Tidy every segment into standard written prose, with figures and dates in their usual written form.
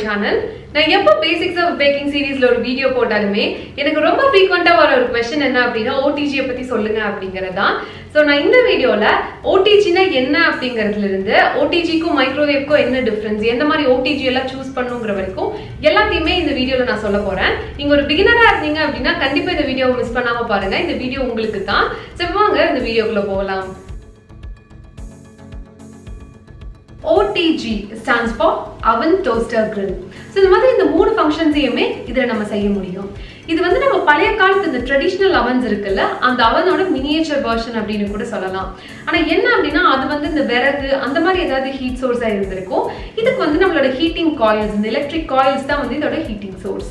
channel. நான் எப்போ basics of packing சீரீஸ்ல ஒரு வீடியோ போட்டாலுமே எனக்கு ரொம்ப ஃப்ரீக்வெண்டா வர ஒரு क्वेश्चन என்ன அப்படினா OTG பத்தி சொல்லுங்க அப்படிங்கறதா. சோ நான் இந்த வீடியோல OTG னா என்ன அப்படிங்கறதுல இருந்து OTG க்கும் மைக்ரோவேவ்க்கும் என்ன டிஃபரன்ஸ், எந்த மாதிரி OTG எல்லாம் சூஸ் பண்ணுங்கற வரைக்கும் எல்லாத்தையுமே இந்த வீடியோல நான் சொல்ல போறேன். நீங்க ஒரு பிகினரா இருக்கீங்க அப்படினா கண்டிப்பா இந்த வீடியோவை மிஸ் பண்ணாம பாருங்க. இந்த வீடியோ உங்களுக்கு தான். சோ வாங்க இந்த வீடியோக்குள்ள போகலாம். OTG stands for oven toaster grill. So இந்த மாதிரி இந்த மூணு ஃபங்க்ஷன்ஸையுமே இதுல நம்ம செய்ய முடியும். இது வந்து நம்ம பழைய காலத்து இந்த ட்ரெடிஷனல் அவன்ஸ் இருக்குல்ல, அந்த அவனோட மினியேச்சர் வெர்ஷன் அப்படின்னு கூட சொல்லலாம். ஆனா என்ன அப்படின்னா அது வந்து இந்த விறகு அந்த மாதிரி ஏதாவது ஹீட் சோர்ஸா இருந்திருக்கும். இதுக்கு வந்து நம்மளோட ஹீட்டிங் காயில்ஸ், இந்த எலக்ட்ரிக் காயில்ஸ் தான் வந்து இதோட ஹீட்டிங் சோர்ஸ்.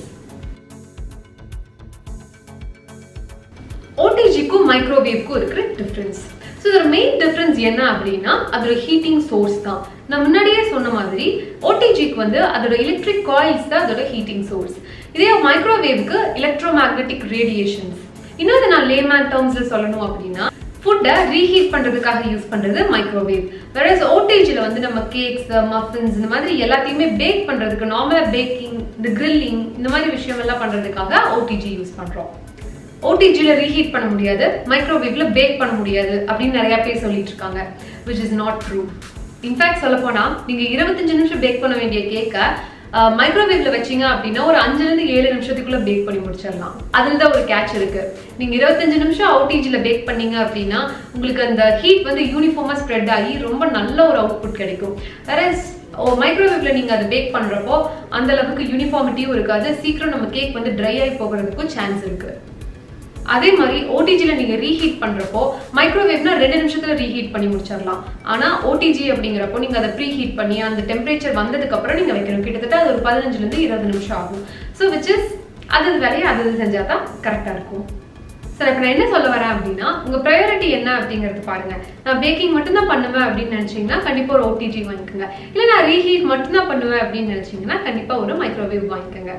OTG-க்கும் மைக்ரோவேவ்க்கும் இருக்கிற difference. So the main difference என்ன அப்படின்னா அதோட ஹீட்டிங் சோர்ஸ் தான். நான் முன்னாடியே சொன்ன மாதிரி OTG-க்கு வந்து அதோட எலக்ட்ரிக் காயில்ஸ் தான் அதோட ஹீட்டிங் சோர்ஸ். இதே மைக்ரோவேவ்க்கு எலக்ட்ரோமேக்னெட்டிக் ரேடியேஷன்ஸ். இன்னொரு நான் லேமேன் டர்ம்ஸ்ல சொல்லணும் அப்படின்னா ஃபுட்டை ரீஹீட் பண்றதுக்காக யூஸ் பண்றது மைக்ரோவேவ். whereas OTG-ல வந்து நம்ம கேக்ஸ், மஃபின்ஸ் இந்த மாதிரி எல்லாத்தையுமே பேக் பண்றதுக்கு, நார்மலா பேக்கிங், இந்த கிரில்லிங் இந்த மாதிரி விஷயம் எல்லாம் பண்றதுக்காக OTG யூஸ் பண்றோம். OTG-ல ரீஹீட் பண்ண முடியாது, மைக்ரோவேவ்ல பேக் பண்ண முடியாது அப்படின்னு நிறைய பேர் சொல்லிட்டு இருக்காங்க, which is not true. In fact சொல்ல போனா நீங்க 25 நிமிஷம் பேக் பண்ண வேண்டிய கேக்க மைக்ரோவேவ்ல வச்சீங்க அப்படின்னா ஒரு 5 ல இருந்து 7 நிமிஷத்துக்குள்ள பேக் பண்ணி முடிச்சிடலாம். அதுல தான் ஒரு கேட்ச் இருக்கு. நீங்க 25 நிமிஷம் OTG-ல பேக் பண்ணீங்க அப்படின்னா உங்களுக்கு அந்த ஹீட் வந்து யூனிஃபார்மா ஸ்ப்ரெட் ஆகி ரொம்ப நல்ல ஒரு அவுட்புட் கிடைக்கும். whereas மைக்ரோவேவ்ல நீங்க அதை பேக் பண்றப்போ அந்த அளவுக்கு யூனிஃபார்மிட்டியும் இருக்காது, சீக்கிரம் நம்ம கேக் வந்து ட்ரை ஆகி போகிறதுக்கும் சான்ஸ் இருக்கு. அதே மாதிரி OTG-ல நீங்க ரீஹீட் பண்றப்போ மைக்ரோவேவ்னா 2 நிமிஷத்துல ரீஹீட் பண்ணி முடிச்சிடலாம். ஆனா OTG அப்படிங்கிறப்போ நீங்க அதை ப்ரீ ஹீட் பண்ணி அந்த டெம்பரேச்சர் வந்ததுக்கு அப்புறம் நீங்க வைக்கணும். கிட்டத்தட்ட அது ஒரு 15 ல இருந்து 20 நிமிஷம் ஆகும். ஸோ which is அது வேலையை அது செஞ்சாதான் கரெக்டா இருக்கும். சார் இப்போ நான் என்ன சொல்ல வரேன் அப்படின்னா உங்க ப்ரையாரிட்டி என்ன அப்படிங்கறது பாருங்க. நான் பேக்கிங் மட்டும் தான் பண்ணுவேன் அப்படின்னு நினைச்சீங்கன்னா கண்டிப்பா ஒரு OTG வாங்கிக்கோங்க. இல்ல நான் ரீஹீட் மட்டும் தான் பண்ணுவேன் அப்படின்னு நினைச்சீங்கன்னா கண்டிப்பா ஒரு மைக்ரோவேவ் வாங்கிக்கோங்க.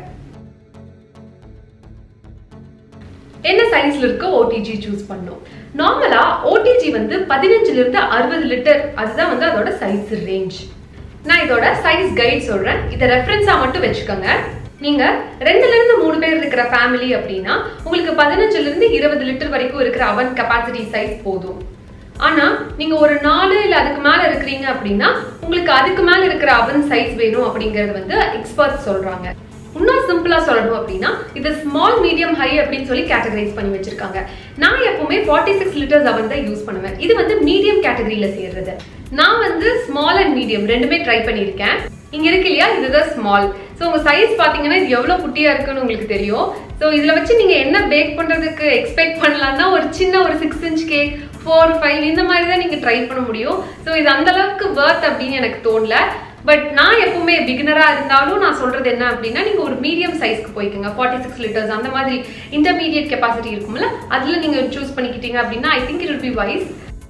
என்ன சைஸ்ல இருக்க OTG சூஸ் பண்ணோம். நார்மலா OTG வந்து 15 ல இருந்து 60 லிட்டர், அதுதான் வந்து அதோட சைஸ் ரேஞ்ச். நான் இதோட சைஸ் கைட் சொல்றேன், இதை ரெஃபரன்ஸா மட்டும் வச்சுக்கோங்க. நீங்க 2 ல இருந்து 3 பேர் இருக்கிற ஃபேமிலி அப்படின்னா உங்களுக்கு 15 ல இருந்து 20 லிட்டர் வரைக்கும் இருக்கிற அவன் கெபாசிட்டி சைஸ் போதும். ஆனா நீங்க ஒரு 4 இல்ல அதுக்கு மேல இருக்கிறீங்க அப்படின்னா உங்களுக்கு அதுக்கு மேல இருக்கிற அவன் சைஸ் வேணும் அப்படிங்கறது வந்து எக்ஸ்பர்ட்ஸ் சொல்றாங்க. இன்னும் சிம்பிளா சொல்லணும் அப்படின்னா இது ஸ்மால், மீடியம், ஹை அப்படின்னு சொல்லி கேட்டகரைஸ் பண்ணி வச்சிருக்காங்க. நான் எப்பவுமே 46 லிட்டர்ஸ் அவன் தான் யூஸ் பண்ணுவேன். இது வந்து மீடியம் கேட்டகரியில சேர்றது. நான் வந்து ஸ்மால் அண்ட் மீடியம் ரெண்டுமே ட்ரை பண்ணியிருக்கேன். இங்க இருக்கு இல்லையா, இதுதான் ஸ்மால். ஸோ உங்க சைஸ் பாத்தீங்கன்னா இது எவ்வளவு குட்டியா இருக்குன்னு உங்களுக்கு தெரியும். ஸோ இதுல வச்சு நீங்க என்ன பேக் பண்றதுக்கு எக்ஸ்பெக்ட் பண்ணலாம்னா ஒரு சின்ன ஒரு 6 இன்ச் கேக், 4, 5 இந்த மாதிரி தான் நீங்க ட்ரை பண்ண முடியும். ஸோ இது அந்த அளவுக்கு வர்த் அப்படின்னு எனக்கு தோணல. பட் நான் எப்பவுமே பிகினரா இருந்தாலும் நான் சொல்றது என்ன அப்படின்னா நீங்க ஒரு மீடியம் சைஸ்க்கு போய்க்கோங்க. 46 லிட்டர்ஸ் அந்த மாதிரி இன்டர்மீடியட் கெபாசிட்டி இருக்கும்ல, அதுல நீங்க சூஸ் பண்ணிக்கிட்டீங்க அப்படின்னா I think it will be wise.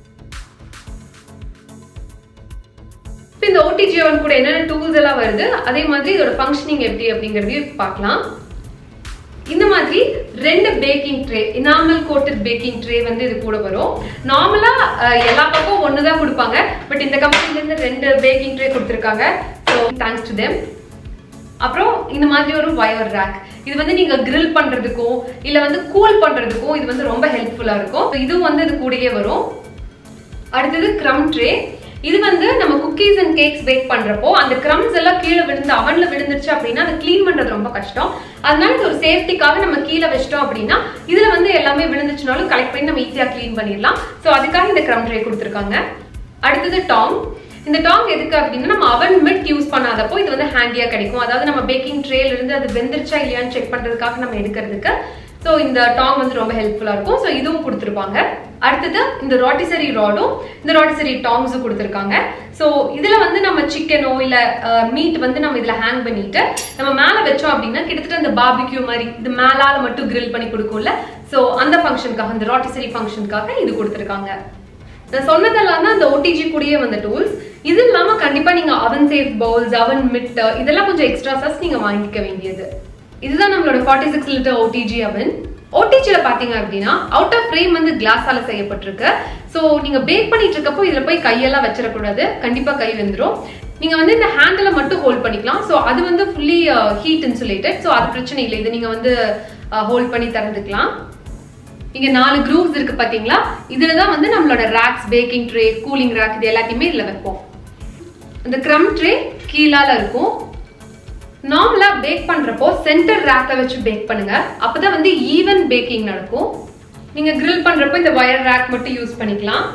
இந்த OTG oven கூட என்னென்ன டூல்ஸ் எல்லாம் வருது, அதே மாதிரி இதோட ஃபங்க்ஷனிங் எப்படி அப்படிங்கறதையும் பார்க்கலாம். இந்த மாதிரி 2 baking tray, enamel coated baking tray வந்து இது கூட வரும். நார்மலா எல்லா பக்கம் ஒன்னு தான் கொடுப்பாங்க, பட் இந்த கம்பெனில இருந்து 2 பேக்கிங் ட்ரே கொடுத்திருக்காங்க. So thanks to them. அப்புறம் இந்த மாதிரி ஒரு வயர் ரேக், இது வந்து நீங்க grill பண்றதுக்கும் இல்ல வந்து கூல் பண்றதுக்கும் இது வந்து ரொம்ப ஹெல்ப்ஃபுல்லா இருக்கும். இதுவும் வந்து இது கூடயே வரும். அடுத்தது க்ரம் ட்ரே. இது வந்து நம்ம குக்கீஸ் அண்ட் கேக்ஸ் பேக் பண்றப்போ அந்த கிரம்ஸ் எல்லாம் கீழே விழுந்து அவன்ல விழுந்துருச்சு அப்படின்னா அதை கிளீன் பண்றது ரொம்ப கஷ்டம். அதனால இது ஒரு சேஃப்டிக்காக நம்ம கீழே வச்சிட்டோம் அப்படின்னா இதுல வந்து எல்லாமே விழுந்துச்சுனாலும் கலெக்ட் பண்ணி நம்ம ஈஸியா கிளீன் பண்ணிடலாம். ஸோ அதுக்காக இந்த க்ரம் ட்ரே கொடுத்துருக்காங்க. அடுத்தது டாங். இந்த டாங் எதுக்கு அப்படின்னா நம்ம அவன் மிட் யூஸ் பண்ணாதப்போ இது வந்து ஹேண்டியா கிடைக்கும். அதாவது நம்ம பேக்கிங் ட்ரேல இருந்து அது வெந்துருச்சா இல்லையான்னு செக் பண்றதுக்காக நம்ம எடுக்கிறதுக்கு. ஸோ இந்த டாங் வந்து ரொம்ப ஹெல்ப்ஃபுல்லா இருக்கும். ஸோ இதுவும் கொடுத்துருப்பாங்க. அடுத்தது இந்த ராட்டிசரி ராடும் இந்த ராட்டிசரி டாங்ஸும் கொடுத்துருக்காங்க. ஸோ இதுல வந்து நம்ம சிக்கனோ இல்ல மீட் வந்து நம்ம இதுல ஹேங் பண்ணிட்டு நம்ம மேல வச்சோம் அப்படின்னா கிட்டத்தட்ட இந்த பார்பிக்யூ மாதிரி இது மேலால மட்டும் கிரில் பண்ணி கொடுக்கும்ல. ஸோ அந்த ஃபங்க்ஷனுக்காக, இந்த ராட்டிசரி ஃபங்க்ஷனுக்காக இது கொடுத்துருக்காங்க. நான் சொன்னதெல்லாம் தான் இந்த OTG கூடயே வந்த டூல்ஸ். இது இல்லாம கண்டிப்பா நீங்க அவன் சேஃப் பவுல்ஸ், அவன் மிட் இதெல்லாம் கொஞ்சம் எக்ஸ்ட்ராஸஸ் நீங்க வாங்கிக்க வேண்டியது. இதுதான் நம்மளோட 46 லிட்டர் OTG அவன். OTG-ல பாத்தீங்க அப்படின்னா அவுட் ஆஃப் ஃப்ரேம் வந்து கிளாஸால செய்யப்பட்டிருக்கு. ஸோ நீங்க பேக் பண்ணிட்டு இருக்கப்போ இதுல போய் கையெல்லாம் வச்சிடக்கூடாது, கண்டிப்பா கை வெந்துடும். நீங்க வந்து இந்த ஹேண்டில மட்டும் ஹோல்ட் பண்ணிக்கலாம். ஸோ அது வந்து ஃபுல்லி ஹீட் இன்சுலேட்டட். ஸோ அது பிரச்சனை இல்லை, இது நீங்க வந்து ஹோல்ட் பண்ணி திறந்துக்கலாம். இங்க 4 grooves இருக்கு பாத்தீங்களா? இதுலதான் வந்து நம்மளோட racks, baking tray, cooling rack இது எல்லாத்தையுமே இதுல வைப்போம். இந்த க்ரம் ட்ரே கீழால இருக்கும். நார்மலா பேக் பண்றப்போ சென்டர் ரேக்ல வச்சு பேக் பண்ணுங்க, அப்பதான் வந்து ஈவன் பேக்கிங் நடக்கும். நீங்க கிரில் பண்றப்போ இந்த வயர் ரேக் மட்டும் யூஸ் பண்ணிக்கலாம்.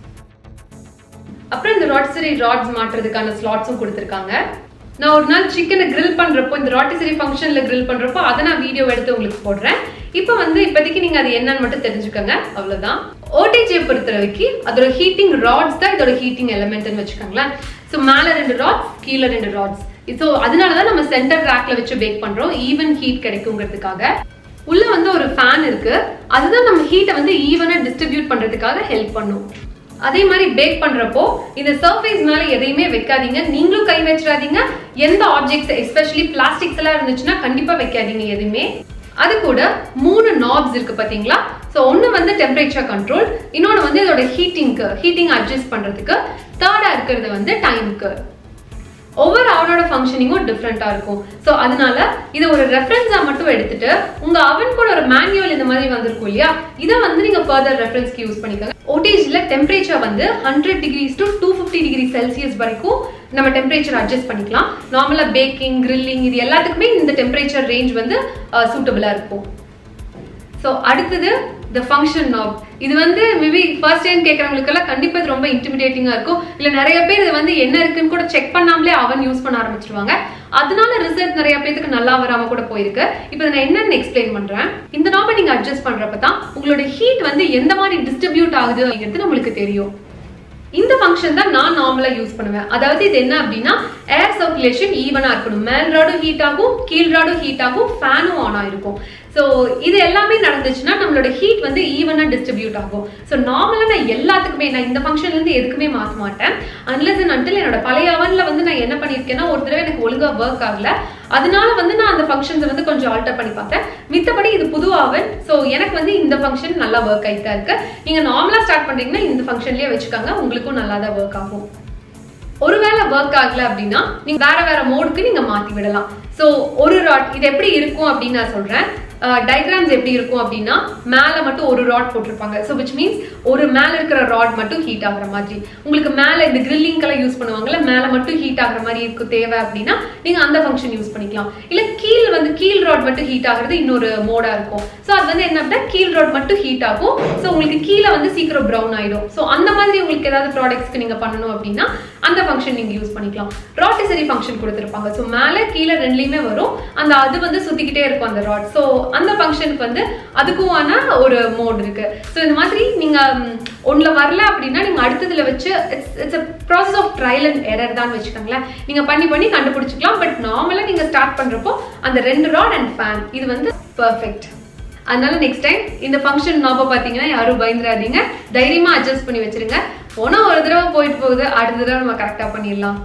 அப்புறம் இந்த ராட்டிசரி ராட்ஸ் மாட்டுறதுக்கான ஸ்லாட்ஸும் கொடுத்துருக்காங்க. நான் ஒரு நாள் சிக்கனை கிரில் பண்றப்போ, இந்த ராட்டிசரி ஃபங்க்ஷன்ல கிரில் பண்றப்போ அதை நான் வீடியோ எடுத்து உங்களுக்கு போடுறேன். இப்போ வந்து இப்போதைக்கு நீங்க அது என்னன்னு மட்டும் தெரிஞ்சுக்கோங்க, அவ்வளவுதான். ஓடிஜியை பொறுத்த வரைக்கும் அதோட ஹீட்டிங் ராட்ஸ் தான் இதோட ஹீட்டிங் எலிமெண்ட்னு வச்சுக்கோங்களேன். ஸோ மேல 2 ராட்ஸ், கீழே 2 ராட்ஸ். ஸோ அதனாலதான் நம்ம சென்டர் ரேக்ல வச்சு பேக் பண்றோம், ஈவன் ஹீட் கிடைக்குங்கிறதுக்காக. உள்ள வந்து ஒரு ஃபேன் இருக்கு, அதுதான் நம்ம ஹீட்டை வந்து ஈவனா டிஸ்ட்ரிபியூட் பண்றதுக்காக ஹெல்ப் பண்ணும். அதே மாதிரி பேக் பண்றப்போ இந்த சர்ஃபேஸ் மேல எதையுமே வைக்காதீங்க, நீங்களும் கை வச்சிடாதீங்க. எந்த ஆப்ஜெக்ட்ஸ் எஸ்பெஷலி பிளாஸ்டிக்ஸ் எல்லாம் இருந்துச்சுன்னா கண்டிப்பா வைக்காதீங்க எதுவுமே. அது கூட 3 knobs இருக்கு பாத்தீங்களா? ஸோ ஒன்னு வந்து டெம்பரேச்சர் கண்ட்ரோல், இன்னொன்னு வந்து இதோட ஹீட்டிங் அட்ஜஸ்ட் பண்றதுக்கு, தேர்டா இருக்கிறது வந்து டைமுக்கு. ஒவ்வொரு அவனோட ஃபங்க்ஷனிங்கும் டிஃப்ரெண்டா இருக்கும். ஸோ அதனால இதை ஒரு ரெஃபரன்ஸா மட்டும் எடுத்துட்டு உங்க அவன் கூட ஒரு மேனுவல் இந்த மாதிரி வந்திருக்கும் இல்லையா, இதை வந்து நீங்க ஃபர்தர் ரெஃபரன்ஸ்க்கு யூஸ் பண்ணிக்கோங்க. ஓடிஜில டெம்பரேச்சர் வந்து 100 degrees to 250 degrees Celsius வரைக்கும் நம்ம டெம்பரேச்சர் அட்ஜஸ்ட் பண்ணிக்கலாம். நார்மலா பேக்கிங், கிரில்லிங் இது எல்லாத்துக்குமே இந்த டெம்பரேச்சர் ரேஞ்ச் வந்து சூட்டபிளா இருக்கும். ஸோ அடுத்தது the function knob. இது வந்து மேபி ஃபர்ஸ்ட் டைம் கேட்கறவங்களுக்கு எல்லாம் கண்டிப்பா இது ரொம்ப இன்டிமிடேட்டிங்கா இருக்கும். இல்ல நிறைய பேர் இது வந்து என்ன இருக்குன்னு கூட செக் பண்ணாமலே அவன் யூஸ் பண்ண ஆரம்பிச்சிருவாங்க. அதனால ரிசல்ட் நிறைய பேருக்கு நல்லா வராம கூட போயிருக்கு. இப்போ நான் என்னன்னு எக்ஸ்பிளைன் பண்றேன். இந்த நாபை நீங்க அட்ஜஸ்ட் பண்றப்ப தான் உங்களோட ஹீட் வந்து எந்த மாதிரி டிஸ்ட்ரிபியூட் ஆகுது அப்படிங்கிறது நம்மளுக்கு தெரியும். இந்த ஃபங்க்ஷன் தான் நான் நார்மலா யூஸ் பண்ணுவேன். அதாவது இது என்ன அப்படின்னா ஏர் சர்க்குலேஷன் ஈவனா இருக்கணும். மேல் ராடும் ஹீட் ஆகும், கீழ் ராடும் ஹீட் ஆகும், ஃபேனும் ஆன் ஆயிருக்கும். ஸோ இது எல்லாமே நடந்துச்சுன்னா நம்மளோட ஹீட் வந்து ஈவனா டிஸ்ட்ரிபியூட் ஆகும். ஸோ நார்மலா நான் எல்லாத்துக்குமே நான் இந்த ஃபங்க்ஷன்ல இருந்து எதுக்குமே மாற்ற மாட்டேன். அன்லெஸ் அண்ட் அன்டில் என்னோட பழைய அவன்ல வந்து நான் என்ன பண்ணிருக்கேன்னா ஒரு தடவை எனக்கு ஒழுங்கா ஒர்க் ஆகல, அதனால வந்து நான் அந்த ஃபங்க்ஷன்ஸ் வந்து கொஞ்சம் ஆல்டர் பண்ணி பார்த்தேன். மித்தபடி இது புது அவன். ஸோ எனக்கு வந்து இந்த ஃபங்க்ஷன் நல்லா ஒர்க் ஆகிட்டா இருக்கு. நீங்க நார்மலா ஸ்டார்ட் பண்றீங்கன்னா இந்த ஃபங்க்ஷன்லயே வச்சுக்காங்க, உங்களுக்கும் நல்லா தான் ஒர்க் ஆகும். ஒருவேளை ஒர்க் ஆகல அப்படின்னா நீங்க வேற மோடுக்கு நீங்க மாத்தி விடலாம். ஸோ ஒரு ராட் இது எப்படி இருக்கும் அப்படின்னு நான் சொல்றேன். டயக்ராம்ஸ் எப்படி இருக்கும் அப்படின்னா மேல மட்டும் ஒரு ராட் போட்டிருப்பாங்க. ஸோ விச் மீன்ஸ் ஒரு மேல இருக்கிற ராட் மட்டும் ஹீட் ஆகுற மாதிரி. உங்களுக்கு மேல இந்த கிரில்லிங்கெல்லாம் யூஸ் பண்ணுவாங்கல்ல, மேல மட்டும் ஹீட் ஆகுற மாதிரி இருக்கு தேவை அப்படின்னா நீங்க அந்த ஃபங்க்ஷன் யூஸ் பண்ணிக்கலாம். இல்ல கீழ் ராட் மட்டும் ஹீட் ஆகுறது இன்னொரு மோடா இருக்கும். ஸோ அது வந்து என்ன அப்படின்னா கீழ் ராட் மட்டும் ஹீட் ஆகும். ஸோ உங்களுக்கு கீழே வந்து சீக்கிரம் ப்ரௌன் ஆயிடும். ஸோ அந்த மாதிரி உங்களுக்கு ஏதாவது ப்ராடக்ட்ஸ்க்கு நீங்க பண்ணணும் அப்படின்னா அந்த ஃபங்க்ஷன் நீங்க யூஸ் பண்ணிக்கலாம். ராட்டிசரி ஃபங்க்ஷன் கொடுத்துருப்பாங்க. ஸோ மேல கீழே ரெண்டுலையுமே வரும். அது வந்து சுத்திக்கிட்டே இருக்கும் அந்த ராட். ஸோ அந்த ஃபங்க்ஷனுக்கு வந்து அதுக்குமான ஒரு மோட் இருக்கு. ஸோ இந்த மாதிரி நீங்க ஒன்ல வரல அப்படின்னா நீங்க அடுத்ததுல வச்சு it's a process of trial and error தான் வச்சுக்கோங்களேன். நீங்க பண்ணி கண்டுபிடிச்சிக்கலாம். பட் நார்மலா நீங்க ஸ்டார்ட் பண்றப்போ அந்த 2 ராட் அண்ட் ஃபேன் இது வந்து பெர்ஃபெக்ட். அதனால நெக்ஸ்ட் டைம் இந்த ஃபங்க்ஷன் நாப பாத்தீங்கன்னா யாரும் பயந்துராதீங்க, தைரியமா அட்ஜஸ்ட் பண்ணி வச்சிருங்க. போனா ஒரு தடவை போயிட்டு போகுது, அடுத்த தடவை நம்ம கரெக்டா பண்ணிடலாம்.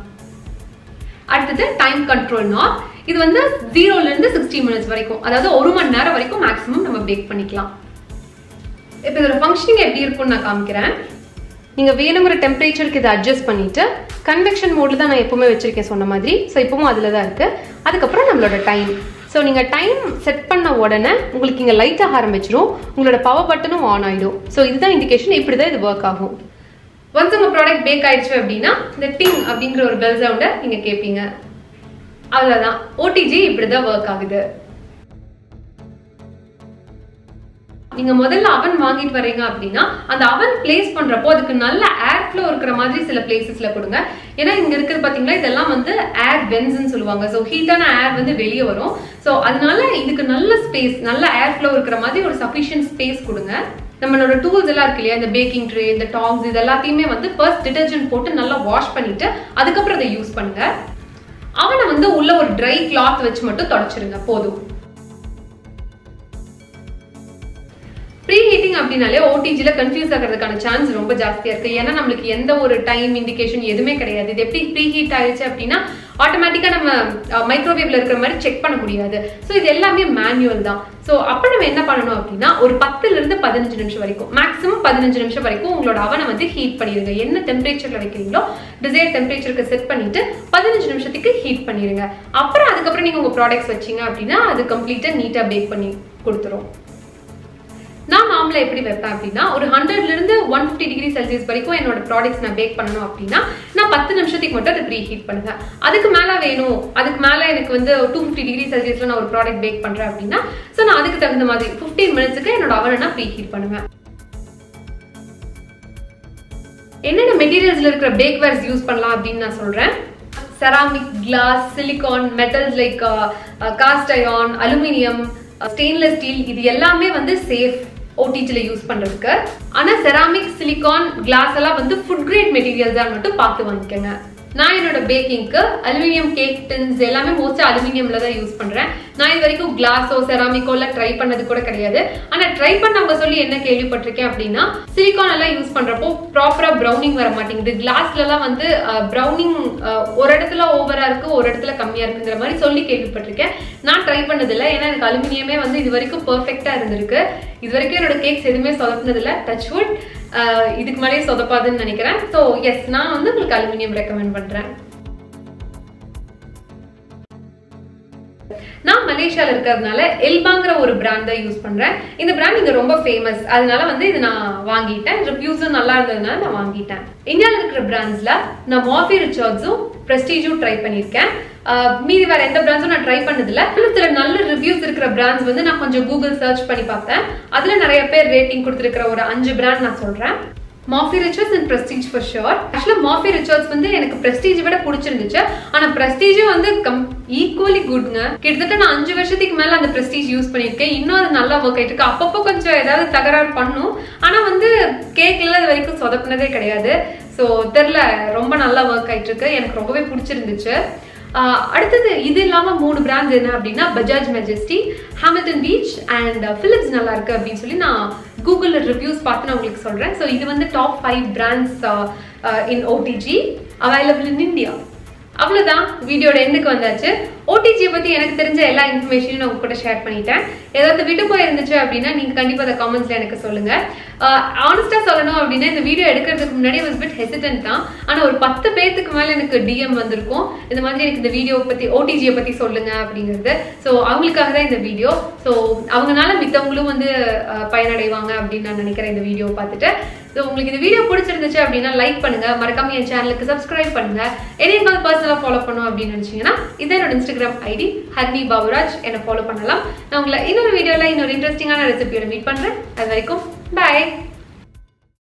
அடுத்தது டைம் கண்ட்ரோல் நாப். இது வந்து 0ல இருந்து 60 minutes வரைக்கும், அதாவது 1 மணி நேரம் வரைக்கும் மேக்ஸிமம் நம்ம பேக் பண்ணிக்கலாம். இப்போ இதோட ஃபங்க்ஷனிங் எப்படி இருக்கும்னு நான் காமிக்கிறேன். நீங்க வேணுங்கிற டெம்பரேச்சருக்கு இதை அட்ஜஸ்ட் பண்ணிட்டு கன்வெக்ஷன் மோட்ல தான் நான் எப்பவுமே வச்சிருக்கேன் சொன்ன மாதிரி. ஸோ இப்பவும் அதில் தான் இருக்கு. அதுக்கப்புறம் நம்மளோட டைம். ஸோ நீங்கள் டைம் செட் பண்ண உடனே உங்களுக்கு இங்கே லைட் ஆக ஆரம்பிச்சிடும், உங்களோட பவர் பட்டனும் ஆன் ஆகிடும். ஸோ இதுதான் இண்டிகேஷன், இப்படி தான் இது ஒர்க் ஆகும். ஒன்ஸ் உங்க ப்ராடக்ட் பேக் ஆயிடுச்சு அப்படின்னா இந்த டிங் அப்படிங்கிற ஒரு பெல் சவுண்டை நீங்க கேட்பீங்க. அவ்வளவுதான், ஓடிஜி இப்படிதான் ஒர்க் ஆகுது. நீங்க முதல்ல அவன் வாங்கிட்டு வரீங்க அப்படின்னா அந்த அவன் பிளேஸ் பண்றப்போ அதுக்கு நல்ல ஏர் ஃப்ளோ இருக்கிற மாதிரி சில பிளேசஸ்ல கொடுங்க. ஏன்னா இங்க இருக்கிறது பாத்தீங்கன்னா இதெல்லாம் வந்து ஏர் வென்ஸ்ன்னு சொல்லுவாங்க. ஸோ ஹீட்டான ஏர் வந்து வெளியே வரும். ஸோ அதனால இதுக்கு நல்ல ஸ்பேஸ், நல்ல ஏர் ஃப்ளோ இருக்கிற மாதிரி ஒரு சஃபிஷியன்ட் ஸ்பேஸ் கொடுங்க. நம்மளோட டூல்ஸ் எல்லாம் இருக்கு இல்லையா, இந்த பேக்கிங் ட்ரே, இந்த டாங்ஸ், இது எல்லாத்தையுமே வந்து ஃபர்ஸ்ட் டிடர்ஜென்ட் போட்டு நல்லா வாஷ் பண்ணிட்டு அதுக்கப்புறம் அதை யூஸ் பண்ணுங்க. அவனை வந்து உள்ள ஒரு ட்ரை கிளாத் வச்சு மட்டும் தொடச்சிருங்க, போதும். ப்ரீ ஹீட்டிங் அப்படின்னாலே ஓடிஜில கன்ஃபியூஸ் ஆகிறதுக்கான சான்ஸ் ரொம்ப ஜாஸ்தியா இருக்கு. ஏன்னா நம்மளுக்கு எந்த ஒரு டைம் இண்டிகேஷன் எதுவுமே கிடையாது. இது எப்படி ப்ரீ ஹீட் ஆயிடுச்சு அப்படின்னா ஆட்டோமேட்டிக்கா நம்ம மைக்ரோவேவ்ல இருக்கிற மாதிரி செக் பண்ண முடியாது. ஸோ இது எல்லாமே மேனுவல் தான். ஸோ அப்போ நம்ம என்ன பண்ணணும் அப்படின்னா ஒரு 10ல இருந்து 15 நிமிஷம் வரைக்கும், மேக்ஸிமம் 15 நிமிஷம் வரைக்கும் உங்களோட அவனை வந்து ஹீட் பண்ணிடுங்க. என்ன டெம்பரேச்சர்ல வைக்கிறீங்களோ டிசைர் டெம்பரேச்சருக்கு செட் பண்ணிட்டு 15 நிமிஷத்துக்கு ஹீட் பண்ணிடுங்க. அதுக்கப்புறம் நீங்க உங்க ப்ராடக்ட்ஸ் வச்சீங்க அப்படின்னா அது கம்ப்ளீட்டா நீட்டா பேக் பண்ணி கொடுத்துரும். நான் நார்மலா எப்படி வைப்பேன் அப்படின்னா ஒரு 100ல இருந்து 150 டிகிரி செல்சியஸ் வரைக்கும் என்னோட ப்ராடக்ட்ஸ் நான் பேக் பண்ணணும் அப்படின்னா நான் 10 நிமிஷத்துக்கு மட்டும் அதை ப்ரீ ஹீட் பண்ணுவேன். அதுக்கு மேல வேணும், அதுக்கு மேல எனக்கு வந்து 250 டிகிரி செல்சியஸ்ல நான் ஒரு ப்ராடக்ட் பேக் பண்றேன் அப்படின்னா ஸோ நான் அதுக்கு தகுந்த மாதிரி 15 மினிட்ஸ்க்கு என்னோட அவனை நான் ப்ரீ ஹீட் பண்ணுவேன். என்னென்ன மெட்டீரியல்ஸ்ல இருக்கிற பேக்வேர்ஸ் யூஸ் பண்ணலாம் அப்படின்னு நான் சொல்றேன். Ceramic, glass, silicone, metals like cast iron, aluminium, stainless steel, இது எல்லாமே வந்து சேஃப் OTGல யூஸ் பண்றதுக்கு. ஆனா செராமிக், சிலிகான், கிளாஸ் எல்லாம் வந்து ஃபுட் கிரேட் மெட்டீரியல்ஸா மட்டும் பார்த்து வாங்கிக்கங்க. நான் என்னோட பேக்கிங்க்கு அலுமினியம் கேக் டின்ஸ் எல்லாமே மோஸ்டா அலுமினியம்ல தான் யூஸ் பண்றேன். நான் இது வரைக்கும் கிளாஸோ செராமிக்கோ எல்லாம் ட்ரை பண்ணது கூட கிடையாது. ஆனா ட்ரை பண்ணவங்க சொல்லி என்ன கேள்விப்பட்டிருக்கேன் அப்படின்னா சிலிகான் எல்லாம் யூஸ் பண்றப்போ ப்ராப்பரா ப்ரௌனிங் வர மாட்டேங்குது. கிளாஸ்ல எல்லாம் வந்து ப்ரௌனிங் ஒரு இடத்துல ஓவரா இருக்கு, ஒரு இடத்துல கம்மியா இருக்குங்கிற மாதிரி சொல்லி கேள்விப்பட்டிருக்கேன். நான் ட்ரை பண்ணது இல்லை, ஏன்னா எனக்கு அலுமினியமே வந்து இது வரைக்கும் பெர்ஃபெக்டா இருந்திருக்கு. இது வரைக்கும் என்னோட கேக்ஸ் எதுவுமே சொதப்பினது இல்லை. டச்வுட் இதுக்கு மேலேயே சொதப்பாதுன்னு நினைக்கிறேன். ஸோ எஸ், நான் வந்து உங்களுக்கு அலுமினியம் ரெக்கமெண்ட் பண்றேன். நான் மலேசியால இருக்கிறதுனால எல்பாங்கிற ஒரு பிராண்ட் தான் யூஸ் பண்றேன். இந்த பிராண்ட் இங்க ரொம்ப ஃபேமஸ், அதனால வந்து இது நான் வாங்கிட்டேன். ரிவ்யூஸும் நல்லா இருந்ததுனால நான் வாங்கிட்டேன். இந்தியாவில் இருக்கிற பிராண்ட்ஸ்ல நான் மாஃபி ரிச்சர்ட்ஸும் பிரஸ்டீஜும் ட்ரை பண்ணியிருக்கேன். மீதி வேற எந்த பிராண்ட்ஸும் நான் ட்ரை பண்ணதில்ல. சில நல்ல ரிவ்யூஸ் இருக்கிற பிராண்ட்ஸ் வந்து நான் கொஞ்சம் கூகுள் சர்ச் பண்ணி பார்த்தேன். அதுல நிறைய பேர் ரேட்டிங் கொடுத்துருக்கிற ஒரு 5 பிராண்ட் நான் சொல்றேன். Morphy Richards and Prestige for sure. ஆக்சுவலா மாஃபி ரிச்சர்ட்ஸ் வந்து எனக்கு பிரஸ்டீஜ் விட பிடிச்சிருந்துச்சு. ஆனா பிரஸ்டீஜும் வந்து ஈக்குவலி குட்ங்க. கிட்டத்தட்ட நான் 5 வருஷத்துக்கு மேல அந்த பிரஸ்டீஜ் யூஸ் பண்ணியிருக்கேன். இன்னும் அது நல்லா ஒர்க் ஆயிட்டு இருக்கு. அப்பப்போ கொஞ்சம் ஏதாவது தகராறு பண்ணும், ஆனா வந்து கேக்ல இது வரைக்கும் சொதப்பினதே கிடையாது. ஸோ தெரியல, ரொம்ப நல்லா ஒர்க் ஆயிட்டு இருக்கு. எனக்கு ரொம்பவே பிடிச்சிருந்துச்சு. அடுத்தது இது இல்லாம 3 பிராண்ட்ஸ் என்ன அப்படின்னா Bajaj Majesty, Hamilton Beach and Philips நல்லா இருக்கு அப்படின்னு சொல்லி நான் கூகுள்ல ரிவ்யூஸ் பார்த்து நான் உங்களுக்கு சொல்றேன். ஸோ இது வந்து top 5 brands in OTG available in India. அவ்வளவுதான், வீடியோட எண்டுக்கு வந்தாச்சு. OTG பத்தி எனக்கு தெரிஞ்ச எல்லா இன்ஃபர்மேஷனையும் நான் உங்க கூட ஷேர் பண்ணிட்டேன். ஏதாவது விட்டு போயிருந்துச்சு அப்படின்னா நீங்க கண்டிப்பா அந்த கமெண்ட்ஸ்ல எனக்கு சொல்லுங்க. ஆனஸ்டா சொல்லணும் அப்படின்னா இந்த வீடியோ எடுக்கிறதுக்கு முன்னாடி ஒரு பிட் ஹெசிடன்ட் தான். ஆனா ஒரு 10 பேருக்கு மேல எனக்கு DM வந்திருக்கும், இந்த மாதிரி எனக்கு இந்த வீடியோ பத்தி OTG பத்தி சொல்லுங்க அப்படிங்கிறது. ஸோ அவங்களுக்காக தான் இந்த வீடியோ. ஸோ அவங்களால மித்தவங்களும் வந்து பயனடைவாங்க அப்படின்னு நான் நினைக்கிறேன் இந்த வீடியோ பார்த்துட்டு. ஸோ உங்களுக்கு இந்த வீடியோ பிடிச்சிருந்துச்சு அப்படின்னா லைக் பண்ணுங்க, மறக்காம என் சேனலுக்கு சப்ஸ்கிரைப் பண்ணுங்க. என்னையும் பர்சனலா ஃபாலோ பண்ணும் அப்படின்னு நினைச்சீங்கன்னா இதை என்னோட இன்ஸ்டாகிராம் ஐடி ஹர்னி பாபுராஜ் என்ன ஃபாலோ பண்ணலாம். நான் உங்களை இன்னொரு வீடியோல இன்னொரு இன்ட்ரெஸ்டிங்கான ரெசிபியோட மீட் பண்றேன். அது வரைக்கும் பாய்.